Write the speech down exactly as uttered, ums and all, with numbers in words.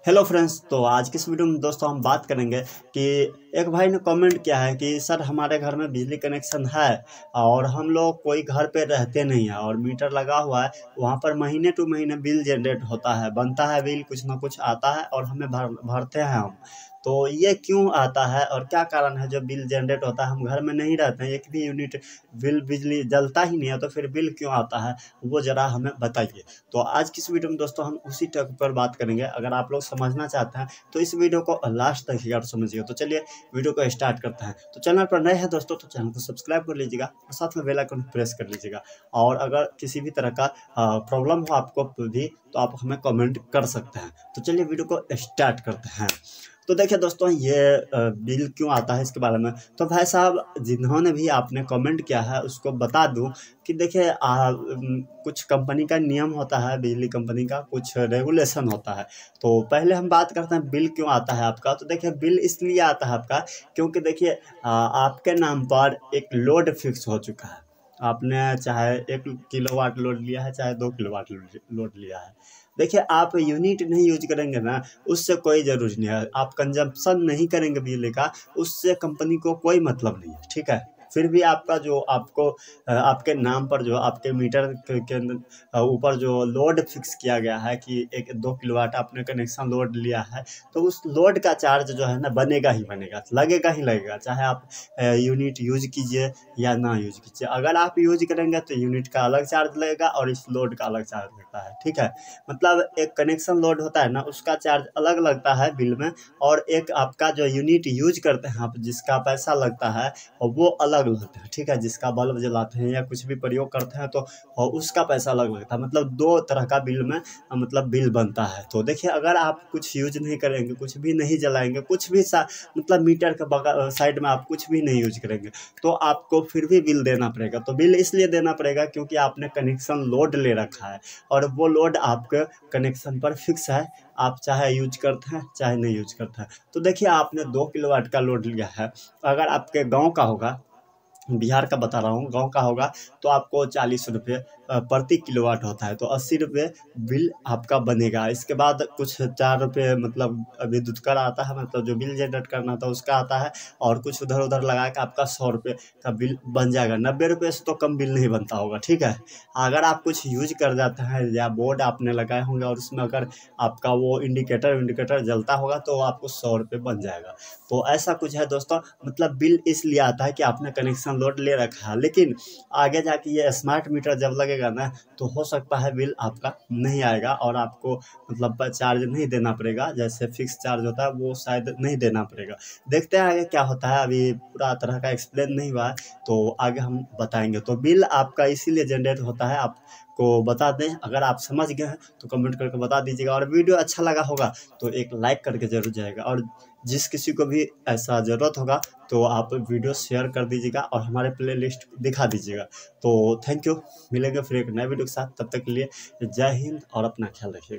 Hello friends, तो आज की इस वीडियो में दोस्तों हम बात करेंगे कि एक भाई ने कमेंट किया है कि सर हमारे घर में बिजली कनेक्शन है और हम लोग कोई घर पे रहते नहीं है और मीटर लगा हुआ है। वहाँ पर महीने टू महीने बिल जनरेट होता है, बनता है बिल, कुछ ना कुछ आता है और हमें भर भरते हैं हम। तो ये क्यों आता है और क्या कारण है जो बिल जनरेट होता है? हम घर में नहीं रहते हैं, एक भी यूनिट बिल बिजली जलता ही नहीं है, तो फिर बिल क्यों आता है वो ज़रा हमें बताइए। तो आज की इस वीडियो में दोस्तों हम उसी टॉपिक पर बात करेंगे। अगर आप लोग समझना चाहते हैं तो इस वीडियो को लास्ट तक ही समझिएगा। तो चलिए वीडियो को स्टार्ट करते हैं। तो चैनल पर नए हैं दोस्तों तो चैनल को सब्सक्राइब कर लीजिएगा और साथ में बेल आइकन प्रेस कर लीजिएगा। और अगर किसी भी तरह का प्रॉब्लम हो आपको भी तो आप हमें कमेंट कर सकते हैं। तो चलिए वीडियो को स्टार्ट करते हैं। तो देखिए दोस्तों, ये बिल क्यों आता है इसके बारे में तो भाई साहब जिन्होंने भी आपने कमेंट किया है उसको बता दूं कि देखिए कुछ कंपनी का नियम होता है, बिजली कंपनी का कुछ रेगुलेशन होता है। तो पहले हम बात करते हैं बिल क्यों आता है आपका। तो देखिए बिल इसलिए आता है आपका क्योंकि देखिए आपके नाम पर एक लोड फिक्स हो चुका है। आपने चाहे एक किलोवाट लोड लिया है चाहे दो किलोवाट लोड लिया है। देखिए आप यूनिट नहीं यूज करेंगे ना, उससे कोई ज़रूरी नहीं है। आप कंजम्पशन नहीं करेंगे बिजली का, उससे कंपनी को कोई मतलब नहीं है, ठीक है। फिर भी आपका जो आपको आपके नाम पर जो आपके मीटर के अंदर ऊपर जो लोड फिक्स किया गया है कि एक दो किलोवाट आपने कनेक्शन लोड लिया है, तो उस लोड का चार्ज जो है ना बनेगा ही बनेगा, लगेगा ही लगेगा, चाहे आप यूनिट यूज कीजिए या ना यूज कीजिए। अगर आप यूज करेंगे तो यूनिट का अलग चार्ज लगेगा और इस लोड का अलग चार्ज लगता है, ठीक है। मतलब एक कनेक्शन लोड होता है ना, उसका चार्ज अलग लगता है बिल में, और एक आपका जो यूनिट यूज करते हैं आप जिसका पैसा लगता है वो अलग लगता है, ठीक है। जिसका बल्ब जलाते हैं या कुछ भी प्रयोग करते हैं तो उसका पैसा अलग लगता है। मतलब दो तरह का बिल में मतलब बिल बनता है। तो देखिए अगर आप कुछ यूज नहीं करेंगे, कुछ भी नहीं जलाएंगे, कुछ भी सा मतलब मीटर के बगल साइड में आप कुछ भी नहीं यूज करेंगे तो आपको फिर भी बिल देना पड़ेगा। तो बिल इसलिए देना पड़ेगा क्योंकि आपने कनेक्शन लोड ले रखा है और वो लोड आपके कनेक्शन पर फिक्स है। आप चाहे यूज करते हैं चाहे नहीं यूज करते हैं। तो देखिए आपने दो किलोवाट का लोड लिया है, अगर आपके गांव का होगा, बिहार का बता रहा हूँ, गांव का होगा तो आपको चालीस रुपये प्रति किलोवाट होता है, तो अस्सी रुपये बिल आपका बनेगा। इसके बाद कुछ चार रुपये मतलब विद्युत कर आता है, मतलब जो बिल जनरेट करना था उसका आता है, और कुछ उधर उधर लगा के आपका सौ रुपये का बिल बन जाएगा। नब्बे रुपये से तो कम बिल नहीं बनता होगा, ठीक है। अगर आप कुछ यूज कर जाते हैं या बोर्ड आपने लगाए होंगे और उसमें अगर आपका वो इंडिकेटर इंडिकेटर जलता होगा तो आपको सौ रुपये बन जाएगा। तो ऐसा कुछ है दोस्तों। मतलब बिल इसलिए आता है कि आपने कनेक्शन लोड ले रखा है, लेकिन आगे जाके ये स्मार्ट मीटर जब लगेगा ना तो हो सकता है बिल आपका नहीं आएगा और आपको मतलब चार्ज नहीं देना पड़ेगा। जैसे फिक्स चार्ज होता है वो शायद नहीं देना पड़ेगा। देखते हैं आगे क्या होता है, अभी पूरा तरह का एक्सप्लेन नहीं हुआ है तो आगे हम बताएंगे। तो बिल आपका इसीलिए जनरेट होता है, आपको बता दें। अगर आप समझ गए हैं तो कमेंट करके बता दीजिएगा, और वीडियो अच्छा लगा होगा तो एक लाइक करके जरूर जाएगा, और जिस किसी को भी ऐसा ज़रूरत होगा तो आप वीडियो शेयर कर दीजिएगा और हमारे प्लेलिस्ट दिखा दीजिएगा। तो थैंक यू, मिलेंगे फिर एक नए वीडियो के साथ। तब तक के लिए जय हिंद और अपना ख्याल रखिएगा।